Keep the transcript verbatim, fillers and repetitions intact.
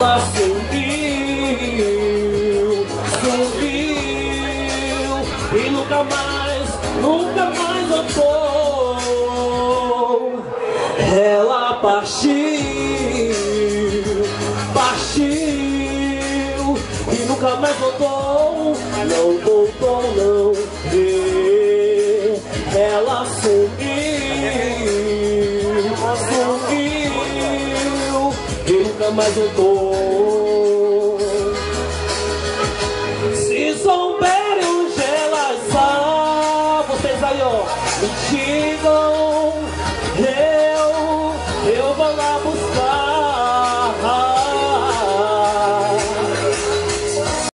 Ela sumiu, sumiu e nunca mais, nunca mais voltou. Ela partiu, partiu e nunca mais voltou. Não voltou, não. E ela sumiu, sumiu e nunca mais voltou. Se souberem onde ela está, vocês aí ó, me digam.